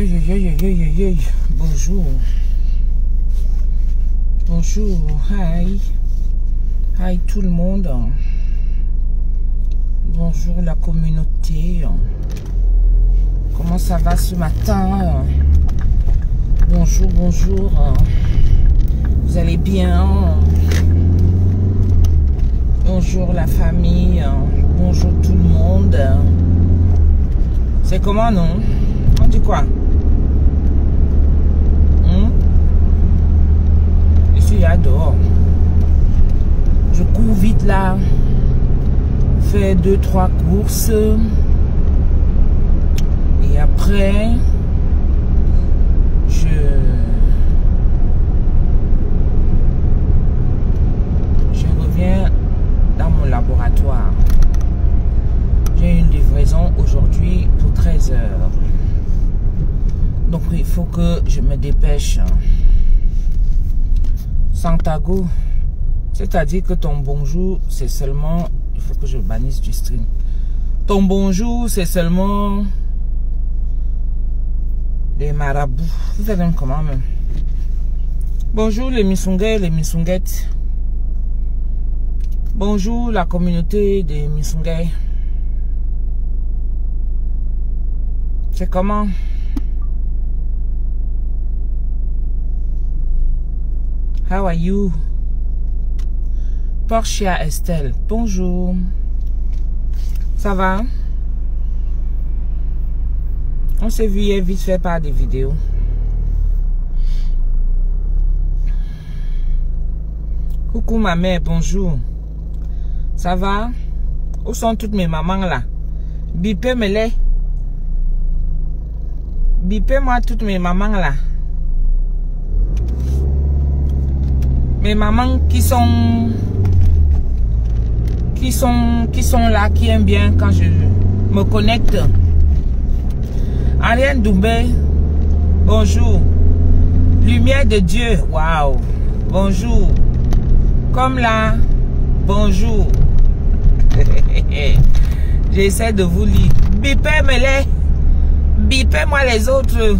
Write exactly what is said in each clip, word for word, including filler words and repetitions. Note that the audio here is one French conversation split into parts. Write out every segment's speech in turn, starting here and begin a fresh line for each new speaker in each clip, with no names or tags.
aïe, aïe, aïe, aïe, aïe, aïe. Bonjour. Bonjour. Hi. Hi tout le monde. Bonjour la communauté. Comment ça va ce matin? Bonjour, bonjour. Vous allez bien? Bonjour la famille. Bonjour tout le monde. C'est comment, non? On dit quoi? Hmm? Je suis dehors. Je cours vite là. Fais deux, trois courses. Et après, je... Je reviens dans mon laboratoire. J'ai une livraison aujourd'hui pour treize heures. Donc il faut que je me dépêche. Santago, c'est-à-dire que ton bonjour, c'est seulement... Il faut que je bannisse du stream. Ton bonjour, c'est seulement... les marabouts. Vous faites un comment même? Bonjour les Misungais, les Misunguettes. Bonjour la communauté des Misungais. C'est comment? How are you? Portia Estelle, bonjour. Ça va? On s'est vu hier vite fait par des vidéos. Coucou ma mère, bonjour. Ça va? Où sont toutes mes mamans là? Bipez-me-les. Bipez-moi toutes mes mamans là. Mes mamans qui sont... Qui sont, qui sont là, qui aiment bien quand je me connecte. Ariane Doumbé, bonjour. Lumière de Dieu, waouh, bonjour. Comme là, bonjour. J'essaie de vous lire. Bipez-me-les. Bipez-moi les autres.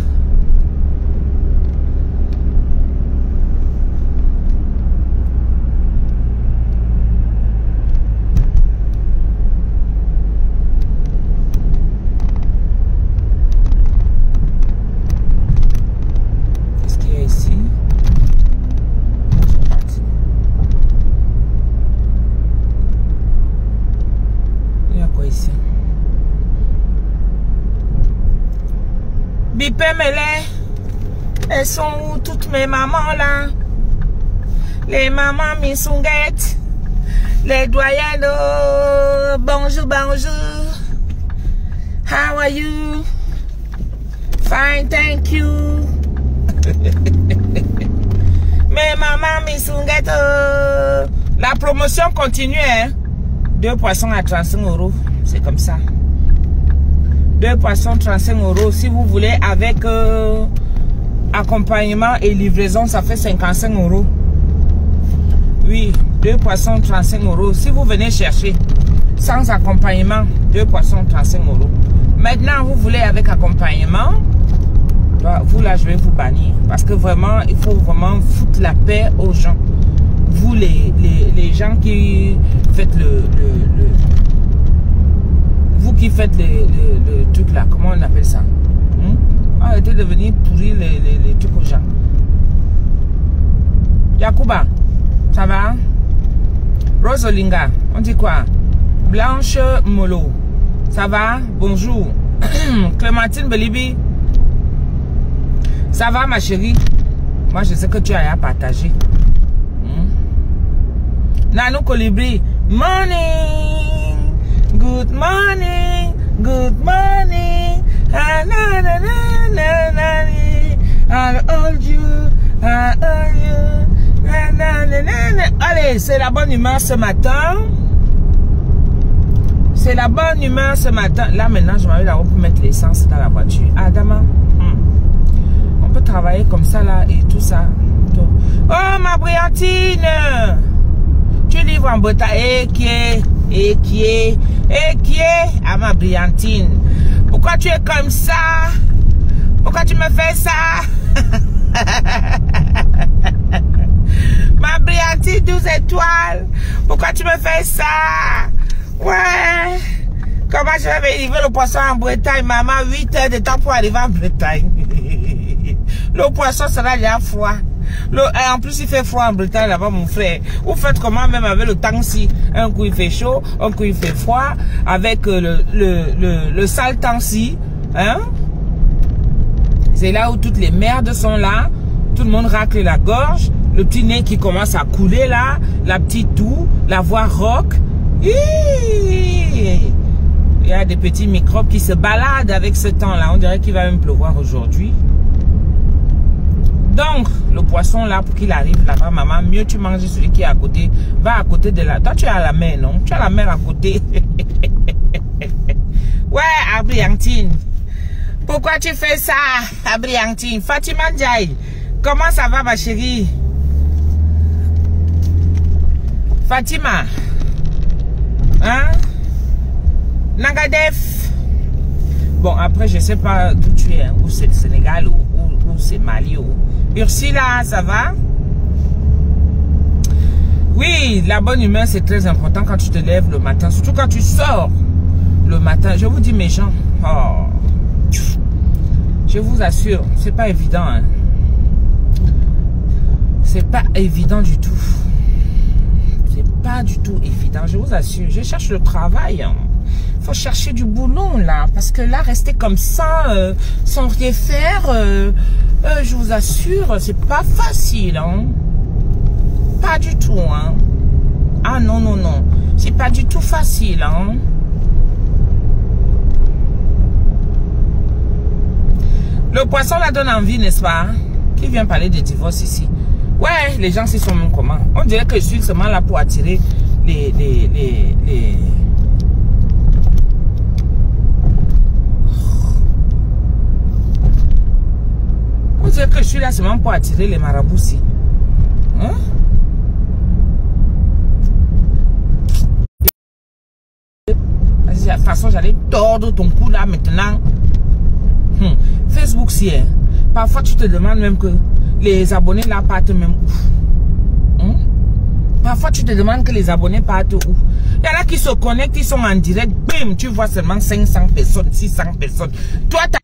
Bipez-me-les. Elles sont où toutes mes mamans là? Les mamans Misunguettes. Les doyennes. Oh, bonjour, bonjour. How are you? Fine, thank you. Mes mamans Misunguettes. Oh. La promotion continue, hein? Deux poissons à trente-cinq euros. C'est comme ça. Deux poissons trente-cinq euros. Si vous voulez avec euh, accompagnement et livraison, ça fait cinquante-cinq euros. Oui, deux poissons trente-cinq euros. Si vous venez chercher sans accompagnement, deux poissons trente-cinq euros. Maintenant, vous voulez avec accompagnement, vous là, je vais vous bannir. Parce que vraiment, il faut vraiment foutre la paix aux gens. Vous, les, les, les gens qui faites le... le, le vous qui faites les, les, les trucs là, comment on appelle ça? Hmm? Arrêtez de venir pourrir les, les, les trucs aux gens. Yakuba, ça va? Rosolinga, on dit quoi? Blanche Molo, ça va? Bonjour. Clémentine Belibi, ça va ma chérie? Moi je sais que tu as à partager. Hmm? Nanou Colibri, morning! Good morning, good morning. Ah, na, na, na, na, na, I'll hold you, I'll hold you. Na, na, na, na, na. Allez, c'est la bonne humeur ce matin. C'est la bonne humeur ce matin. Là maintenant, je m'arrive d'abord pour mettre l'essence dans la voiture. Adama, hmm. On peut travailler comme ça là et tout ça. Oh ma brillantine, tu livres en Bretagne. Et qui est, et qui est, et qui est à ma brillantine. Pourquoi tu es comme ça? Pourquoi tu me fais ça? Ma brillantine douze étoiles. Pourquoi tu me fais ça? Ouais. Comment je vais livrer le poisson en Bretagne, maman? huit heures de temps pour arriver en Bretagne. Le poisson sera déjà froid. Le, en plus, il fait froid en Bretagne là-bas, mon frère. Vous faites comment même avec le temps-ci? Un coup, il fait chaud, un coup, il fait froid. Avec euh, le, le, le, le sale temps-ci. Hein? C'est là où toutes les merdes sont là. Tout le monde racle la gorge. Le petit nez qui commence à couler là. La petite toux. La voix rauque. Il y a des petits microbes qui se baladent avec ce temps-là. On dirait qu'il va même pleuvoir aujourd'hui. Donc, le poisson là, pour qu'il arrive là-bas, maman, mieux tu manges celui qui est à côté. Va à côté de la... Toi, tu as la mer, non? Tu as la mer à côté. Ouais, Abriantine. Pourquoi tu fais ça, Abriantine? Fatima Ndiaye. Comment ça va, ma chérie? Fatima. Hein? Nagadef. Bon, après, je sais pas d'où tu es, hein, ou c'est le Sénégal, ou, ou, ou c'est Mali, ou... Ursula, ça va? Oui, la bonne humeur, c'est très important quand tu te lèves le matin, surtout quand tu sors le matin. Je vous dis, mes gens, oh, je vous assure, c'est pas évident, hein. C'est pas évident du tout. C'est pas du tout évident, je vous assure. Je cherche le travail, hein. Faut chercher du boulot là, parce que là rester comme ça euh, sans rien faire, euh, euh, je vous assure, c'est pas facile, hein. Pas du tout, hein. Ah non non non, c'est pas du tout facile, hein. Le poisson la donne envie, n'est-ce pas? Qui vient parler de divorce ici? Ouais, les gens s'y sont même comment? On dirait que je suis seulement là pour attirer les les les, les... On dirait que je suis là seulement pour attirer les marabouts ici. Hein? De toute façon, j'allais tordre ton cou là maintenant. Hum. Facebook, si, hein. Parfois, tu te demandes même que les abonnés là partent même où. Hum? Parfois, tu te demandes que les abonnés partent où. Il y en a qui se connectent, ils sont en direct. Bim, tu vois seulement cinq cents personnes, six cents personnes. Toi, t'as...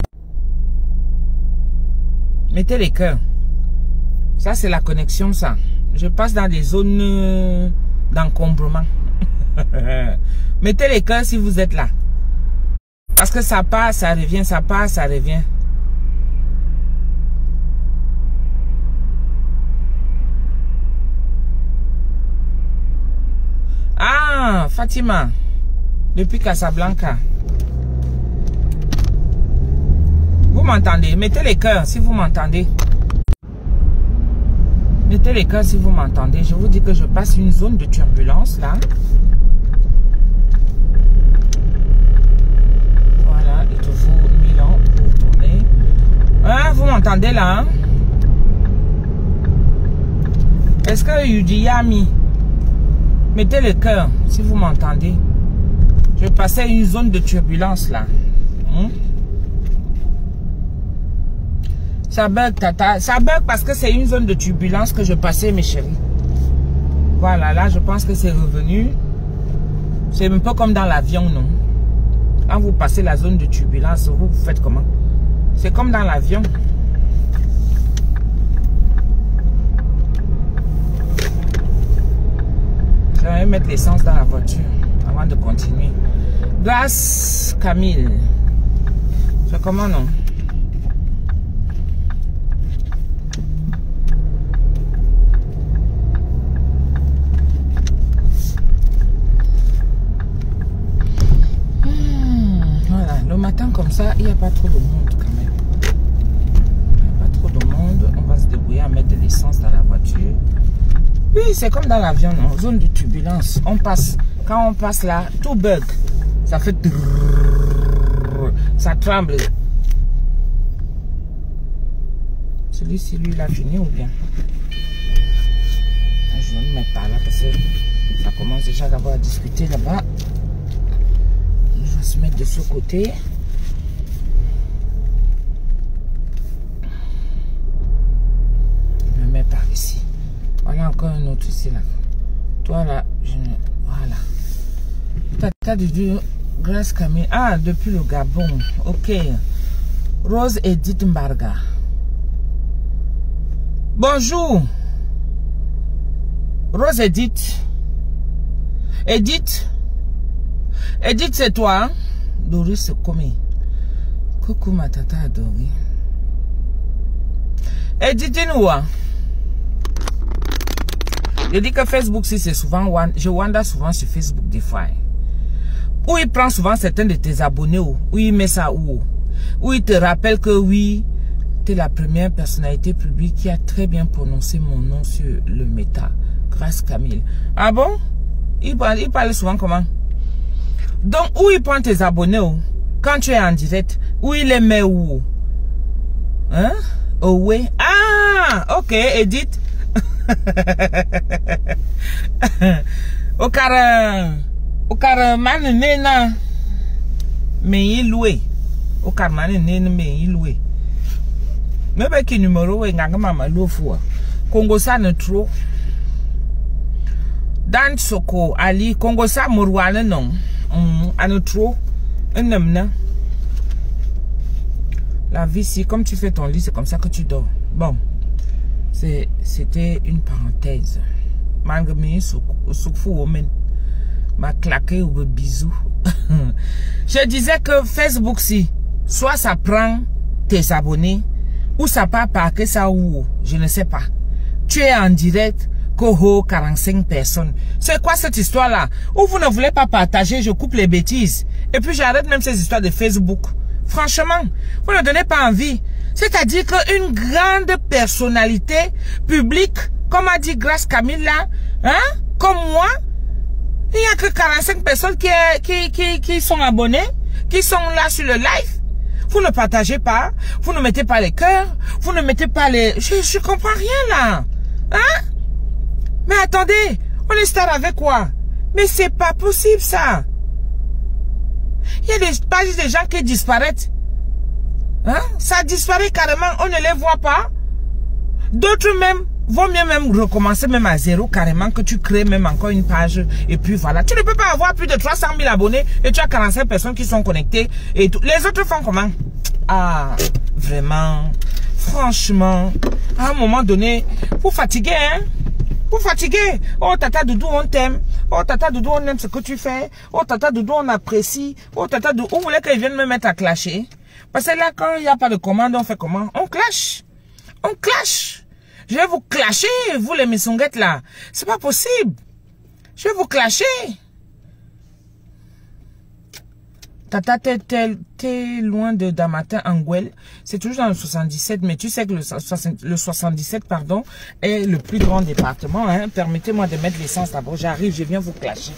Mettez les cœurs. Ça, c'est la connexion, ça. Je passe dans des zones euh, d'encombrement. Mettez les cœurs si vous êtes là. Parce que ça passe, ça revient, ça passe, ça revient. Ah, Fatima. Depuis Casablanca. Vous m'entendez? Mettez les cœurs si vous m'entendez. Mettez les cœurs si vous m'entendez. Je vous dis que je passe une zone de turbulence là. Voilà, il te faut mille ans pour tourner. Hein, vous m'entendez là? Hein? Est-ce que Yudiyami? Mettez le cœur si vous m'entendez. Je passais une zone de turbulence là. Hein? Ça bug, tata. Ça bug parce que c'est une zone de turbulence que je passais, mes chéris. Voilà, là, je pense que c'est revenu. C'est un peu comme dans l'avion, non? Quand vous passez la zone de turbulence, vous, vous faites comment? C'est comme dans l'avion. Je vais mettre l'essence dans la voiture avant de continuer. Grâce Camille. C'est comment, non? Le matin comme ça, il n'y a pas trop de monde quand même. Il n'y a pas trop de monde. On va se débrouiller à mettre de l'essence dans la voiture. Oui, c'est comme dans l'avion, non? Zone de turbulence. On passe. Quand on passe là, tout bug. Ça fait... Ça tremble. Celui-ci, lui, il a fini ou bien? Je vais me mettre par là parce que ça commence déjà d'abord à discuter là-bas. Se mettre de ce côté. a encore un autre ici là. Toi là, je ne... Voilà. Tata Dudu, Grâce Camille. Ah, depuis le Gabon. Ok. Rose Edith Mbarga. Bonjour. Rose Edith. Edith. Edith, c'est toi, hein? Doris Comé. Coucou ma tata adorée. Edith, dis-nous. Je dis que Facebook, si c'est souvent, je wander souvent sur Facebook des fois. Où il prend souvent certains de tes abonnés, où il met ça où, où il te rappelle que oui, tu es la première personnalité publique qui a très bien prononcé mon nom sur le méta. Grâce Camille. Ah bon? Il parle, il parle souvent comment? Donc, où il prend tes abonnés, où, quand tu es en direct, où il les met où? Hein? Oh oui. Ah, ok, Edith. Au car, au car, man, nena, mais il loué. Au car, man, nena, mais il loué. Mais ben, qui numéro, et n'a pas l'eau fois. Congo ça ne trop. Dan Soko, Ali, Congo ça, Mourouane, non. À ne trop. Un homme, non. La vie, si, comme tu fais ton lit, c'est comme ça que tu dors. Bon. C'était une parenthèse. M'a claqué ou bisou. Je disais que Facebook, si, soit ça prend tes abonnés, ou ça part parquer ça ou, je ne sais pas. Tu es en direct, Coho, quarante-cinq personnes. C'est quoi cette histoire-là? Ou vous ne voulez pas partager, je coupe les bêtises. Et puis j'arrête même ces histoires de Facebook. Franchement, vous ne donnez pas envie. C'est-à-dire qu'une grande personnalité publique, comme a dit Grâce Camille là, hein, comme moi, il n'y a que quarante-cinq personnes qui, qui, qui, qui sont abonnées, qui sont là sur le live. Vous ne partagez pas, vous ne mettez pas les cœurs, vous ne mettez pas les... Je, je comprends rien là. Hein? Mais attendez, on est star avec quoi? Mais c'est pas possible ça. Il y a des pages des gens qui disparaissent. Hein? Ça disparaît carrément, on ne les voit pas. D'autres même, vaut mieux même recommencer même à zéro carrément, que tu crées même encore une page et puis voilà. Tu ne peux pas avoir plus de trois cent mille abonnés et tu as quarante-cinq personnes qui sont connectées et tout. Les autres font comment? Ah, vraiment, franchement, à un moment donné, vous fatiguez, hein? Vous fatiguez. Oh Tata Doudou, on t'aime. Oh Tata Doudou, on aime ce que tu fais. Oh Tata Doudou, on apprécie. Oh Tata Doudou, vous voulez qu'ils viennent me mettre à clasher? Parce que là, quand il n'y a pas de commande, on fait comment? On clash. On clash. Je vais vous clasher, vous les missonguettes là. C'est pas possible. Je vais vous clasher. Tata, t'es loin de Damatin Anguel. C'est toujours dans le soixante-dix-sept, mais tu sais que le, le soixante-dix-sept, pardon, est le plus grand département. Hein. Permettez-moi de mettre l'essence d'abord. J'arrive, je viens vous clasher.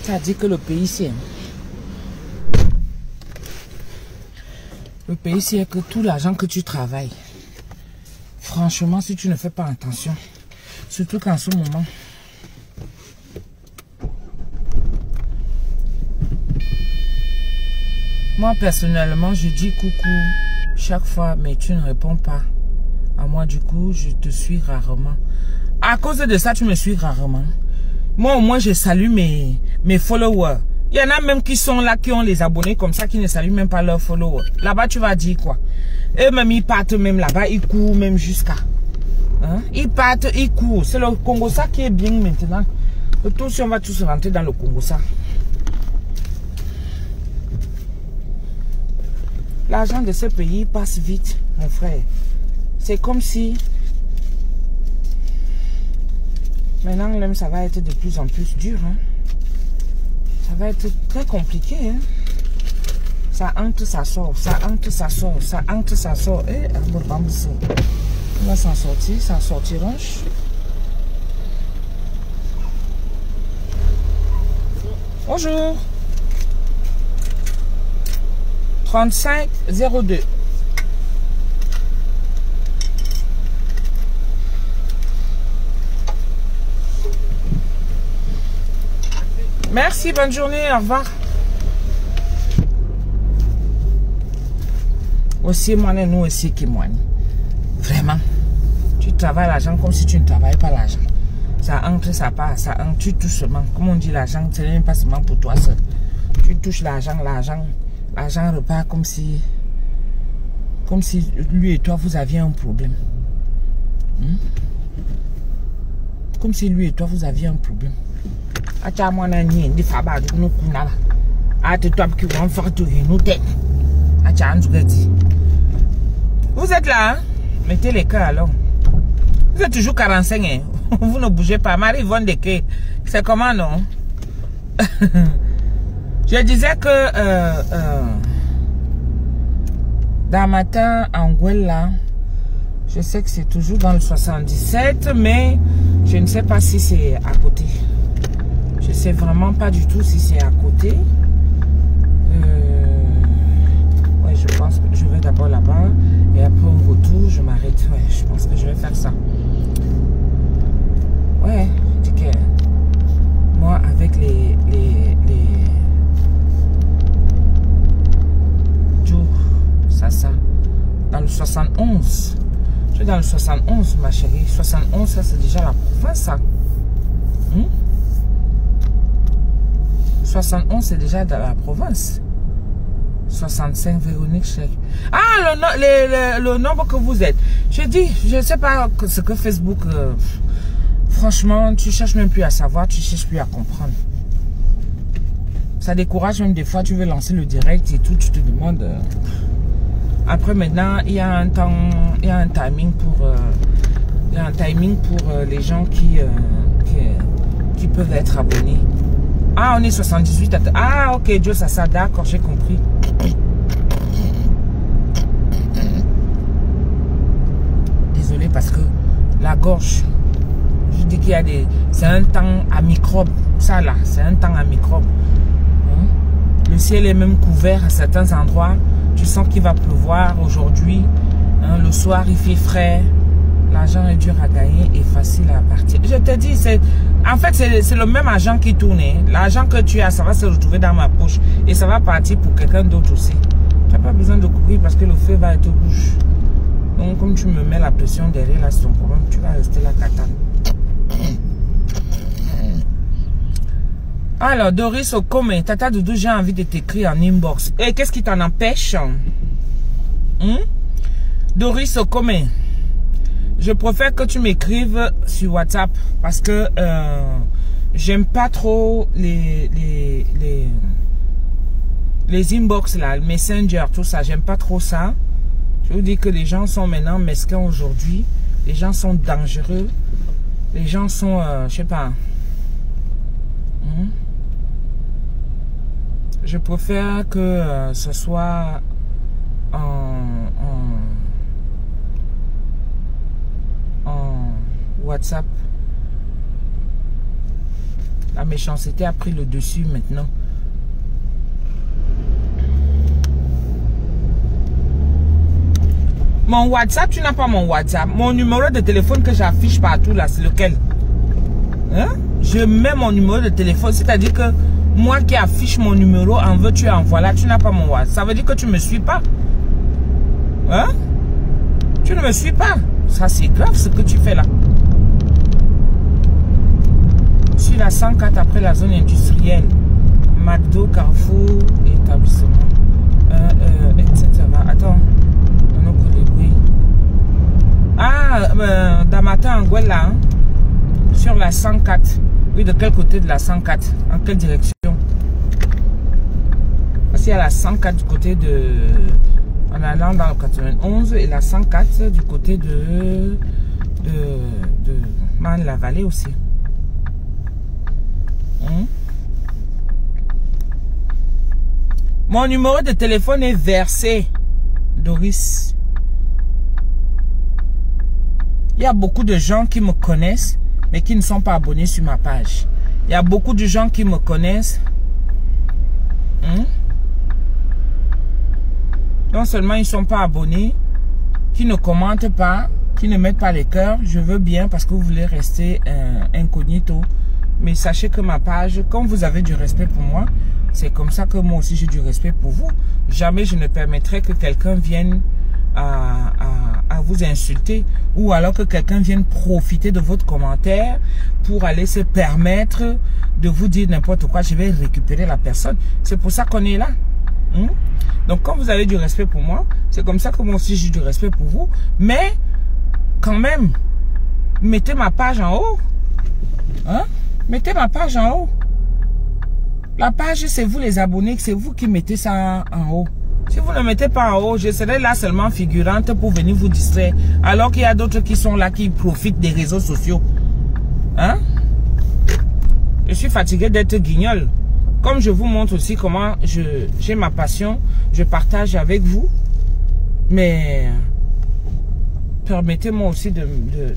Ça dit que le pays c'est... Le pays c'est que tout l'argent que tu travailles, franchement, si tu ne fais pas attention, surtout qu'en ce moment, moi personnellement, je dis coucou chaque fois, mais tu ne réponds pas à moi. Du coup, je te suis rarement. À cause de ça, tu me suis rarement. Moi, au moins, je salue mes, mes followers. Il y en a même qui sont là, qui ont les abonnés comme ça, qui ne saluent même pas leurs followers. Là-bas, tu vas dire quoi? Et même, ils partent même là-bas, ils courent même jusqu'à... Hein? Ils partent, ils courent. C'est le Congo ça qui est bien maintenant. Tout si on va tous rentrer dans le Congo ça. L'argent de ce pays passe vite, mon frère. C'est comme si... Maintenant, ça va être de plus en plus dur. Hein? Ça va être très compliqué. Hein? Ça entre, ça sort. Ça entre, ça sort. Ça entre, ça sort. Et on va s'en sortir. Ça sortira. Bonjour. trente-cinq zéro deux. Merci, bonne journée, au revoir. Aussi, moi, nous aussi qui moi. Vraiment. Tu travailles l'argent comme si tu ne travailles pas l'argent. Ça entre, ça part, ça entre, tu touches seulement. Comme on dit, l'argent, ce n'est même pas seulement pour toi seul. Tu touches l'argent, l'argent, l'argent repart comme si, comme si lui et toi, vous aviez un problème. Hmm? Comme si lui et toi, vous aviez un problème. Vous êtes là, hein? Mettez les cœurs alors. Vous êtes toujours quarante-cinq, hein? Vous ne bougez pas. Marie-Yvonne Deke, c'est comment non? Je disais que euh, euh, dans matin en Guella, je sais que c'est toujours dans le soixante-dix-sept, mais je ne sais pas si c'est à côté. Je sais vraiment pas du tout si c'est à côté. Euh, ouais, je pense que je vais d'abord là-bas et après au retour, je m'arrête. Ouais, je pense que je vais faire ça. Ouais, je dis que moi, avec les les les Joe, ça ça dans le soixante-onze. Je suis dans le soixante-onze, ma chérie. soixante-onze, ça c'est déjà la province, ça. Hmm? soixante-onze, c'est déjà dans la province. soixante-cinq, Véronique Chèque. Ah, le, no le, le, le nombre que vous êtes. Je dis, je ne sais pas ce que Facebook... Euh, franchement, tu cherches même plus à savoir, tu cherches plus à comprendre. Ça décourage même des fois, tu veux lancer le direct et tout, tu te demandes... Euh, après, maintenant, il y a un temps... Il y a un timing pour... Euh, il y a un timing pour euh, les gens qui, euh, qui, qui peuvent être abonnés. Ah, on est soixante-dix-huit. Ah, ok, Dieu, ça, ça, d'accord, j'ai compris. Désolé parce que la gorge, je dis qu'il y a des... C'est un temps à microbes. Ça, là, c'est un temps à microbes. Hein? Le ciel est même couvert à certains endroits. Tu sens qu'il va pleuvoir aujourd'hui. Hein? Le soir, il fait frais. L'argent est dur à gagner et facile à partir. Je te dis, c'est en fait, c'est le même argent qui tourne. L'argent que tu as, ça va se retrouver dans ma poche. Et ça va partir pour quelqu'un d'autre aussi. Tu n'as pas besoin de courir parce que le feu va être rouge. Donc, comme tu me mets la pression derrière, là, c'est ton problème. Tu vas rester là, Catane. Alors, Doris Okome, Tata Doudou, j'ai envie de t'écrire en inbox. Et qu'est-ce qui t'en empêche? Hum? Doris Okome. Je préfère que tu m'écrives sur WhatsApp parce que euh, j'aime pas trop les, les, les, les inbox là, le messenger, tout ça. J'aime pas trop ça. Je vous dis que les gens sont maintenant mesquins aujourd'hui. Les gens sont dangereux. Les gens sont, euh, je sais pas. Hmm? Je préfère que euh, ce soit en... en en WhatsApp. La méchanceté a pris le dessus maintenant. Mon WhatsApp, tu n'as pas mon WhatsApp. Mon numéro de téléphone que j'affiche partout là, c'est lequel? Hein? Je mets mon numéro de téléphone, c'est-à-dire que moi qui affiche mon numéro, en veux-tu en voilà, tu n'as pas mon WhatsApp. Ça veut dire que tu ne me suis pas. Hein? Tu ne me suis pas. Ça, c'est grave ce que tu fais là. Sur la cent quatre après la zone industrielle, McDo, Carrefour, établissement, euh, euh, et cetera. Attends. Ah, euh, Damata Anguilla, hein? Sur la cent quatre. Oui, de quel côté de la cent quatre? En quelle direction? Parce qu'il y a la cent quatre du côté de... En allant dans le quatre-vingt-onze et la cent quatre du côté de... De... de Man-la-Vallée aussi. Hum? Mon numéro de téléphone est versé, Doris. Il y a beaucoup de gens qui me connaissent, mais qui ne sont pas abonnés sur ma page. Il y a beaucoup de gens qui me connaissent. Hein? Non seulement ils ne sont pas abonnés, qui ne commentent pas, qui ne mettent pas les cœurs. Je veux bien parce que vous voulez rester euh, incognito. Mais sachez que ma page, comme vous avez du respect pour moi, c'est comme ça que moi aussi j'ai du respect pour vous. Jamais je ne permettrai que quelqu'un vienne à, à, à vous insulter ou alors que quelqu'un vienne profiter de votre commentaire pour aller se permettre de vous dire n'importe quoi. Je vais récupérer la personne. C'est pour ça qu'on est là. Hum? Donc quand vous avez du respect pour moi, c'est comme ça que moi aussi j'ai du respect pour vous. Mais quand même, mettez ma page en haut. Hein? Mettez ma page en haut. La page, c'est vous les abonnés, c'est vous qui mettez ça en haut. Si vous ne le mettez pas en haut, je serai là seulement figurante pour venir vous distraire. Alors qu'il y a d'autres qui sont là, qui profitent des réseaux sociaux. Hein? Je suis fatigué d'être guignol. Comme je vous montre aussi comment j'ai ma passion, je partage avec vous. Mais permettez-moi aussi de, de,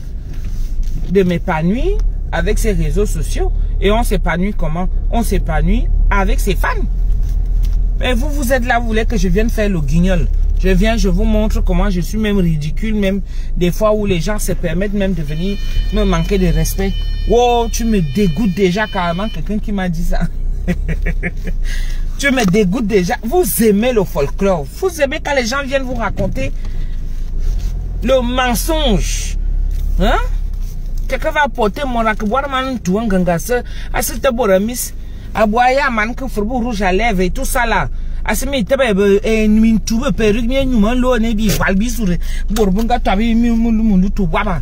de, de m'épanouir avec ces réseaux sociaux. Et on s'épanouit comment? On s'épanouit avec ses fans. Mais vous, vous êtes là, vous voulez que je vienne faire le guignol. Je viens, je vous montre comment je suis même ridicule, même des fois où les gens se permettent même de venir me manquer de respect. Wow, tu me dégoûtes déjà carrément, quelqu'un qui m'a dit ça. Tu me dégoûtes déjà. Vous aimez le folklore. Vous aimez quand les gens viennent vous raconter le mensonge. Hein? Quelqu'un va porter mon rakboire man tout un gangasse. Assiste boramis. Aboya man que fourbeau rouge à lèvres et tout ça là. Assimi tebe et min tout perruque ni numan lo ne bi valbi sur borbunga tabi mi mundu tout waba.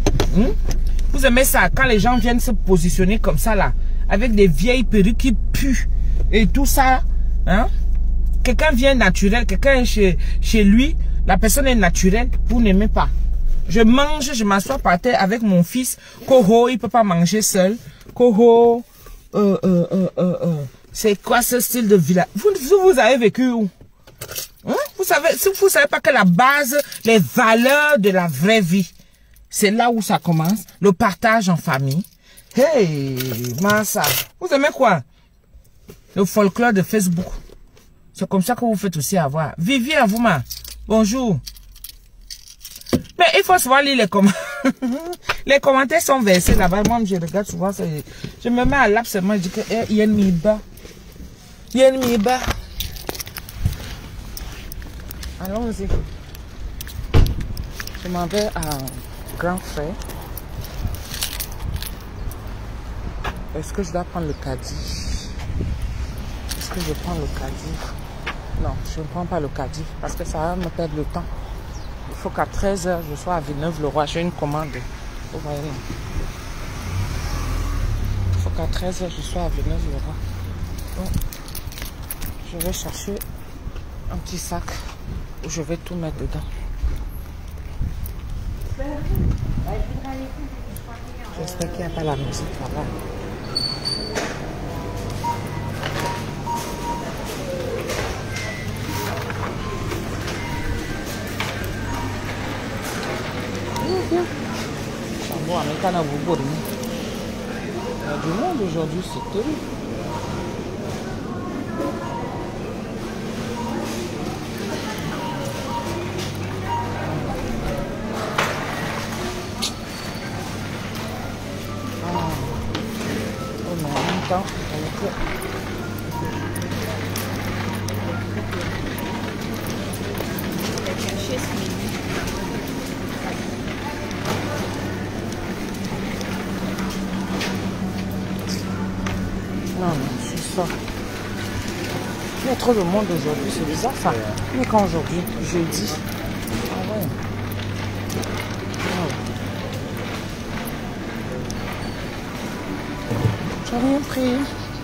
Vous aimez ça quand les gens viennent se positionner comme ça là, avec des vieilles perruques qui puent et tout ça, hein? Quelqu'un vient naturel, quelqu'un chez chez lui, la personne est naturelle, vous n'aimez pas. Je mange, je m'assois par terre avec mon fils. Koho, il peut pas manger seul. Koho, euh, euh, euh, euh, euh. c'est quoi ce style de village? Vous, vous avez vécu où? Hein? Vous savez, si vous savez pas que la base, les valeurs de la vraie vie, c'est là où ça commence. Le partage en famille. Hey, Massa, vous aimez quoi? Le folklore de Facebook. C'est comme ça que vous faites aussi avoir. Vivier à vous, ma. Bonjour. Mais il faut souvent lire les commentaires. Les commentaires sont versés là-bas. Moi, je regarde souvent. Je me mets à l'ap seulement. Je dis que il y a une mi-bas. Il y a une mi-bas. Allons-y. Je m'en vais à Grand Frère. Est-ce que je dois prendre le caddie? Est-ce que je prends le caddie? Non, je ne prends pas le caddie parce que ça va me perdre le temps. Il faut qu'à treize heures, je sois à Villeneuve-le-Roi. J'ai une commande. Vous voyez. Il faut qu'à treize heures, je sois à Villeneuve-le-Roi. Donc, je vais chercher un petit sac où je vais tout mettre dedans. J'espère qu'il n'y a pas la musique là-bas. Chambo americana buburini. du monde aujourd'hui, c'est terrible. Temps, non, non, c'est ça. Il y a trop de monde aujourd'hui, c'est bizarre ça. Mais quand aujourd'hui, jeudi. Ah ouais. J'ai rien pris.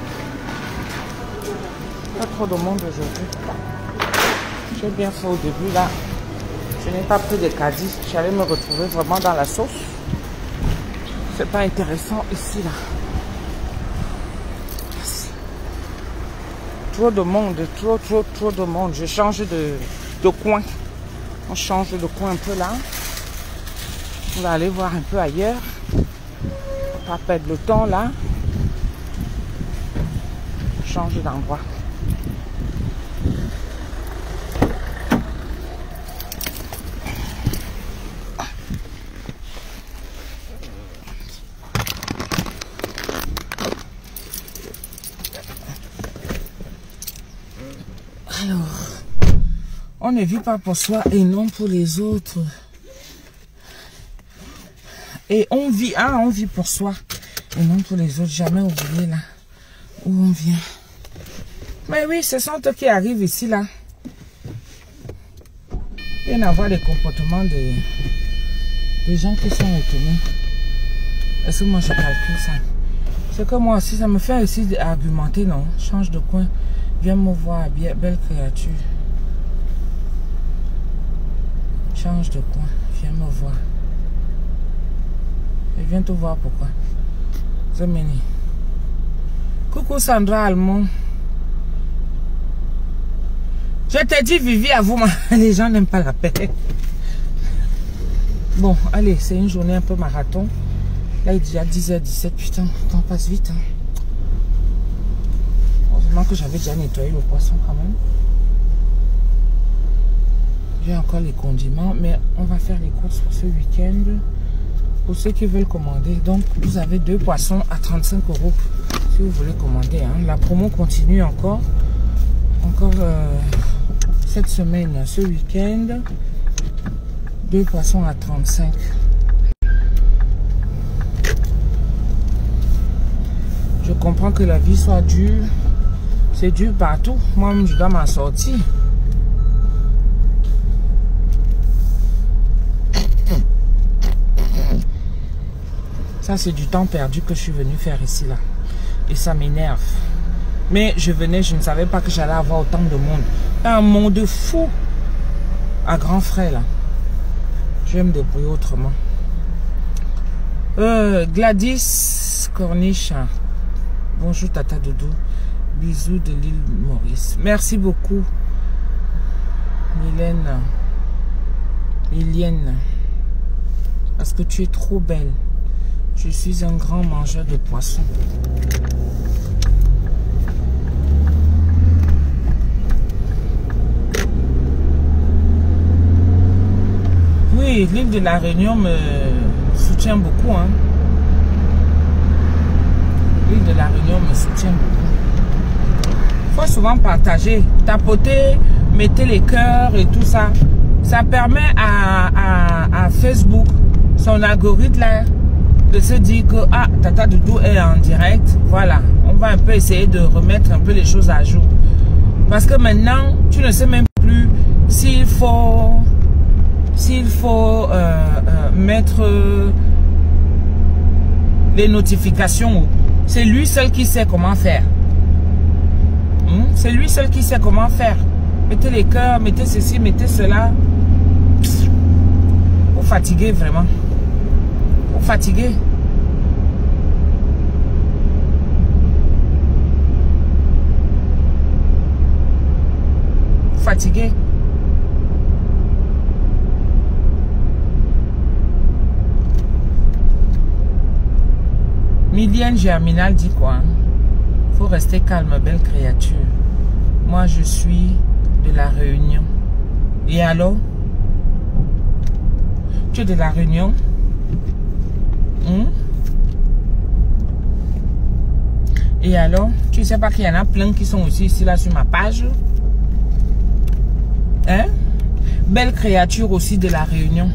Pas trop de monde aujourd'hui. J'ai bien fait au début là. Je n'ai pas pris de caddie. J'allais me retrouver vraiment dans la sauce. C'est pas intéressant ici là. Trop de monde, trop trop trop de monde. Je change de, de coin. On change de coin un peu là. On va aller voir un peu ailleurs. Pas perdre le temps là. Changer d'endroit. Alors, on ne vit pas pour soi et non pour les autres. Et on vit, hein, on vit pour soi et non pour les autres. Jamais oublier là où on vient. Mais oui, ce sont eux qui arrivent ici là. Il y a avoir les comportements des, des gens qui sont étonnés. Est-ce que moi je calcule ça? C'est que moi aussi, ça me fait aussi argumenter, non? Change de coin. Viens me voir, bien, belle créature. Change de coin. Viens me voir. Et viens te voir pourquoi. Zemeni. Coucou Sandra Allemand. Je t'ai dit, Vivi, à vous, les gens n'aiment pas la paix. Bon, allez, c'est une journée un peu marathon. Là, il est déjà dix heures dix-sept, putain, le temps passe vite. Hein. Heureusement que j'avais déjà nettoyé le poisson quand même. J'ai encore les condiments, mais on va faire les courses pour ce week-end. Pour ceux qui veulent commander, donc vous avez deux poissons à trente-cinq euros si vous voulez commander. Hein. La promo continue encore. Encore euh, cette semaine, ce week-end. Deux poissons à trente-cinq. Je comprends que la vie soit dure. C'est dur partout. Moi-même, je dois m'en sortir. Ça, c'est du temps perdu que je suis venu faire ici, là. Et ça m'énerve. Mais je venais, je ne savais pas que j'allais avoir autant de monde. Un monde fou. À grands frais, là. Je vais me débrouiller autrement. Euh, Gladys Corniche. Bonjour, Tata Doudou. Bisous de l'île Maurice. Merci beaucoup. Mylène. Lilienne. Parce que tu es trop belle. Je suis un grand mangeur de poissons. Oui, l'île de la Réunion me soutient beaucoup. Hein. L'île de la Réunion me soutient beaucoup. Il faut souvent partager, tapoter, mettez les cœurs et tout ça. Ça permet à, à, à Facebook, son algorithme là, de se dire que ah, Tata Doudou est en direct. Voilà, on va un peu essayer de remettre un peu les choses à jour. Parce que maintenant, tu ne sais même plus s'il faut... S'il faut euh, euh, mettre euh, les notifications, c'est lui seul qui sait comment faire. Hmm? C'est lui seul qui sait comment faire. Mettez les cœurs, mettez ceci, mettez cela. Vous fatiguez vraiment. Vous fatiguez. Vous fatiguez. Mylienne Germinal dit quoi? Faut rester calme, belle créature. Moi, je suis de la Réunion. Et alors? Tu es de la Réunion? Hmm? Et alors? Tu sais pas qu'il y en a plein qui sont aussi ici, là, sur ma page? Hein? Belle créature aussi de la Réunion.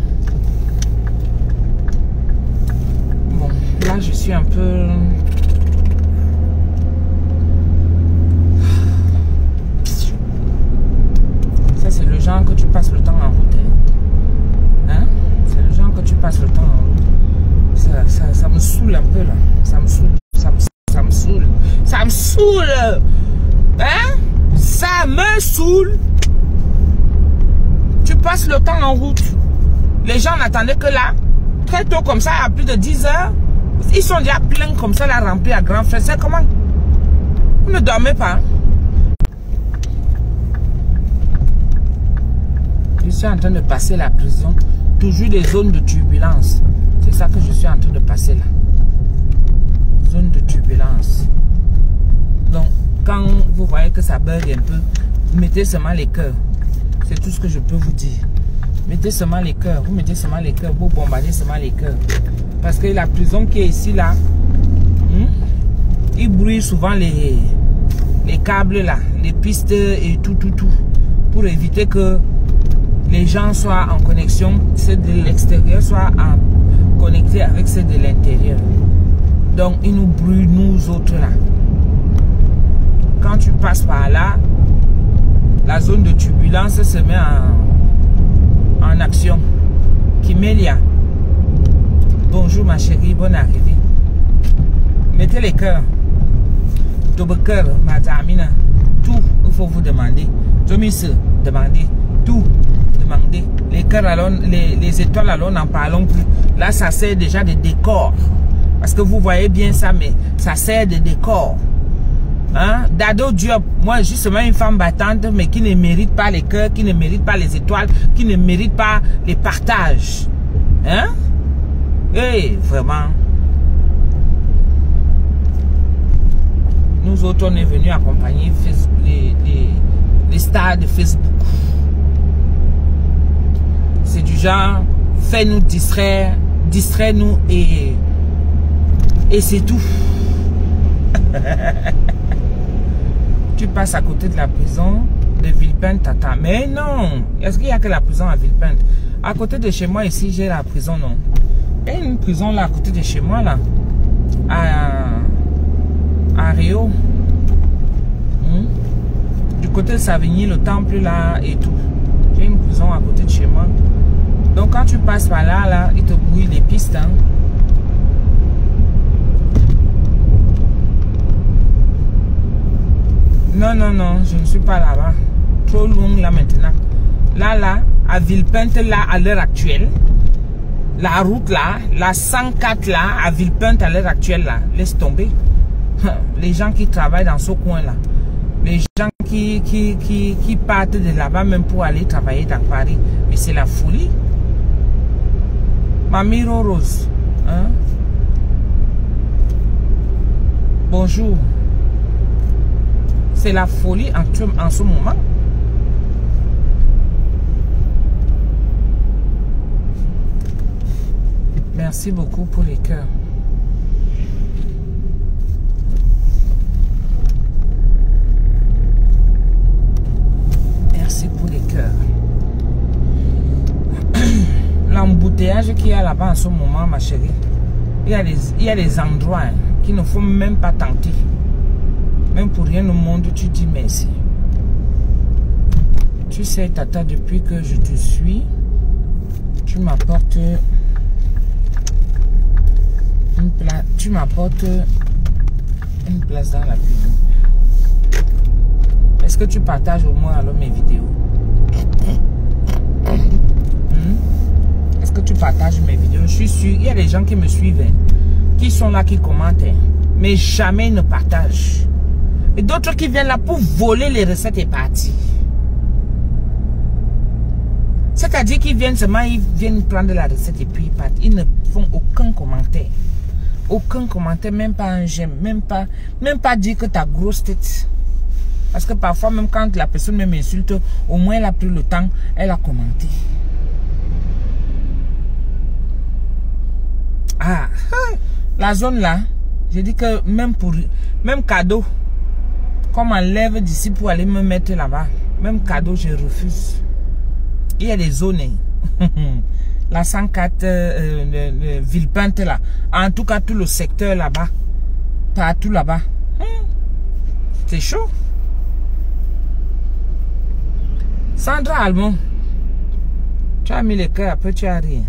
Bon, là, je suis un peu... Ça, c'est le genre que tu passes le temps en route. Hein? C'est le genre que tu passes le temps en route. Ça, ça, ça me saoule un peu, là. Ça me saoule. Ça me, ça me saoule. Ça me saoule. Hein? Ça me saoule. Tu passes le temps en route. Les gens n'attendaient que là. Très tôt comme ça, à plus de dix heures. Ils sont déjà pleins comme ça, là, remplis à grand frère. C'est comment? Vous ne dormez pas. Je suis en train de passer la prison. Toujours des zones de turbulence. C'est ça que je suis en train de passer là. Zone de turbulence. Donc, quand vous voyez que ça bug un peu, mettez seulement les cœurs. C'est tout ce que je peux vous dire. Mettez seulement les cœurs. Vous mettez seulement les cœurs. Vous bombardez seulement les cœurs. Parce que la prison qui est ici là, hmm, il bruit souvent les, les câbles là, les pistes et tout, tout, tout. Pour éviter que les gens soient en connexion, ceux de l'extérieur soient en connectés avec ceux de l'intérieur. Donc, ils nous brûlent, nous autres là. Quand tu passes par là, la zone de turbulence se met en, en action. Kimelia, bonjour ma chérie, bonne arrivée. Mettez les cœurs. Double cœur, madame. Tout, il faut vous demander. Tomis, demandez. Tout, demandez. Les cœurs, alors, les, les étoiles, alors, n'en parlons plus. Là, ça sert déjà de décor. Parce que vous voyez bien ça, mais ça sert de décor. Hein? Dado Diop, moi, justement, une femme battante, mais qui ne mérite pas les cœurs, qui ne mérite pas les étoiles, qui ne mérite pas les partages. Hein? Eh, hey, vraiment. Nous autres, on est venus accompagner les, les, les stars de Facebook. C'est du genre, fais-nous distraire, distrais-nous et, et c'est tout. Tu passes à côté de la prison de Villepinte, tata. Mais non, est-ce qu'il n'y a que la prison à Villepinte? À côté de chez moi, ici, j'ai la prison, non. Il y a une prison là, à côté de chez moi, là. À, à Rio. Hmm? Du côté de Savigny, le temple, là, et tout. J'ai une prison à côté de chez moi. Donc, quand tu passes par là, là, il te brouille les pistes, hein. Non, non, non, je ne suis pas là-bas. Trop loin là maintenant. Là, là, à Villepinte, là, à l'heure actuelle, la route là, la cent quatre là, à Villepinte, à l'heure actuelle, là, laisse tomber. Les gens qui travaillent dans ce coin-là, les gens qui, qui, qui, qui partent de là-bas même pour aller travailler dans Paris, mais c'est la folie. Mamie Rose, hein? Bonjour. C'est la folie en, en ce moment. Merci beaucoup pour les cœurs. Merci pour les cœurs. L'embouteillage qu'il y a là-bas en ce moment, ma chérie, il y a des, il y a des endroits hein, qu'il ne faut même pas tenter. Même pour rien au monde, tu dis merci. Tu sais, tata, depuis que je te suis, tu m'apportes une place. Tu m'apportes une place dans la cuisine. Est-ce que tu partages au moins alors mes vidéos? Hmm? Est-ce que tu partages mes vidéos? Je suis sûr, il y a des gens qui me suivent, hein, qui sont là, qui commentent, hein, mais jamais ils ne partagent. Et d'autres qui viennent là pour voler les recettes et partir. C'est-à-dire qu'ils viennent seulement, ils viennent prendre la recette et puis ils partent. Ils ne font aucun commentaire. aucun commentaire, même pas un j'aime, même pas, même pas dire que ta grosse tête. Parce que parfois, même quand la personne me m'insulte, au moins elle a pris le temps, elle a commenté. Ah, la zone là, j'ai dit que même pour, même cadeau, qu'on m'enlève d'ici pour aller me mettre là-bas, même cadeau, je refuse. Il y a des zones, la cent quatre, euh, le, le Villepinte là, en tout cas tout le secteur là-bas, partout là-bas, hum, c'est chaud. Sandra Almond, tu as mis le cœur, après tu as rien.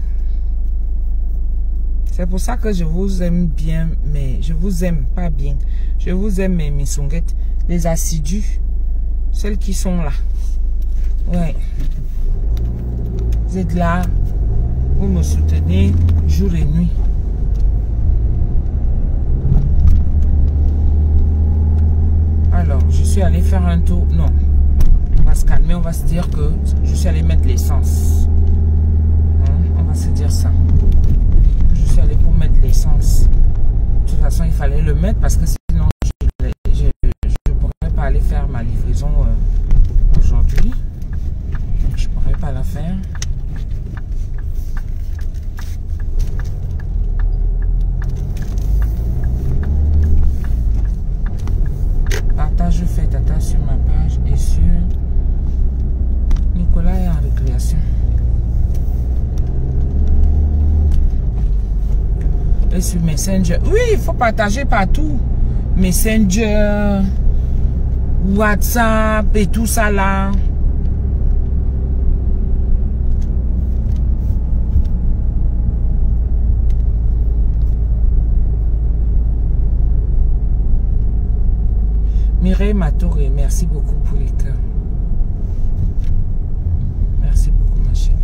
C'est pour ça que je vous aime bien, mais je vous aime pas bien. Je vous aime mes misonguettes, les assidus, celles qui sont là. Ouais. Vous êtes là, vous me soutenez jour et nuit. Alors, je suis allé faire un tour. Non. On va se calmer, on va se dire que je suis allé mettre l'essence. Hein? On va se dire ça. Je suis allé pour mettre l'essence. De toute façon, il fallait le mettre parce que sinon, je ne pourrais pas aller faire ma livraison euh, aujourd'hui. Je ne pourrais pas la faire. Partage, fais tata sur ma page et sur Nicolas est en récréation. Et sur Messenger. Oui, il faut partager partout. Messenger, WhatsApp et tout ça là. Mireille Matouré, merci beaucoup pour les cœurs. Merci beaucoup ma chérie.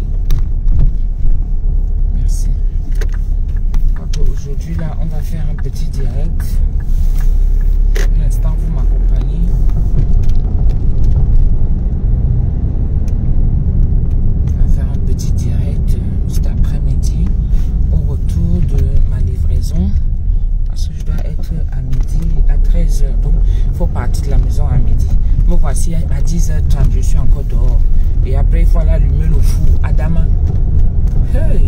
Merci. Aujourd'hui là, on va faire un petit direct. Pour l'instant, vous m'accompagnez. On va faire un petit direct cet après-midi au retour de ma livraison. Parce que je dois être à midi, à treize heures. Donc, il faut partir de la maison à midi. Me voici à dix heures trente, je suis encore dehors. Et après, il faut aller allumer le four. Adama. Hey!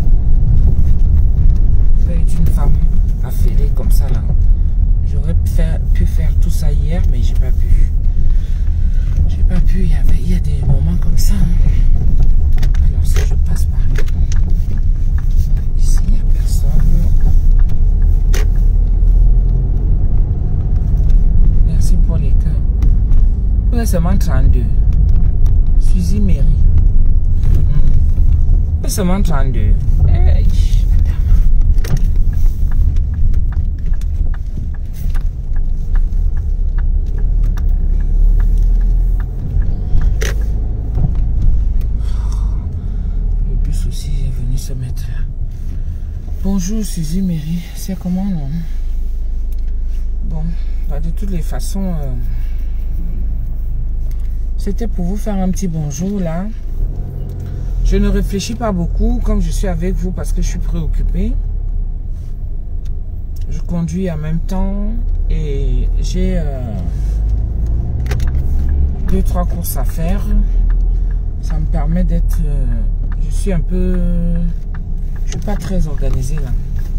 Je vais être une femme affairée comme ça là. J'aurais pu faire, pu faire tout ça hier, mais j'ai pas pu. J'ai pas pu. Il y avait, il y a des moments comme ça. Alors, si je passe par là. Ici, il n'y a personne. Pour les cœurs. Vous êtes seulement trente-deux. Suzy Mary. Vous êtes seulement trente-deux. Hey, le bus aussi est venu se mettre là. Bonjour Suzy Mary. C'est comment non? Bon. Bah de toutes les façons, euh, c'était pour vous faire un petit bonjour là. Je ne réfléchis pas beaucoup comme je suis avec vous parce que je suis préoccupée. Je conduis en même temps et j'ai euh, deux, trois courses à faire. Ça me permet d'être... Euh, je suis un peu... Je suis pas très organisée là.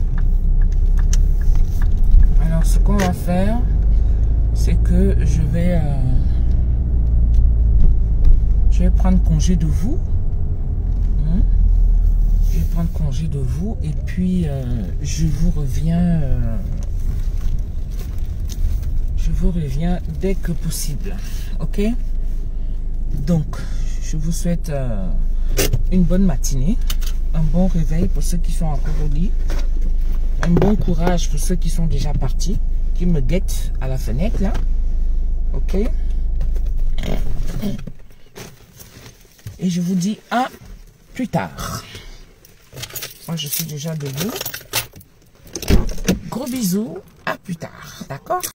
Alors ce qu'on va faire... c'est que je vais euh, je vais prendre congé de vous hein? Je vais prendre congé de vous et puis euh, je vous reviens euh, je vous reviens dès que possible, ok? Donc je vous souhaite euh, une bonne matinée, un bon réveil pour ceux qui sont encore au lit, un bon courage pour ceux qui sont déjà partis, qui me guette à la fenêtre là, ok? Et je vous dis à plus tard. Moi je suis déjà debout. Gros bisous, à plus tard, d'accord?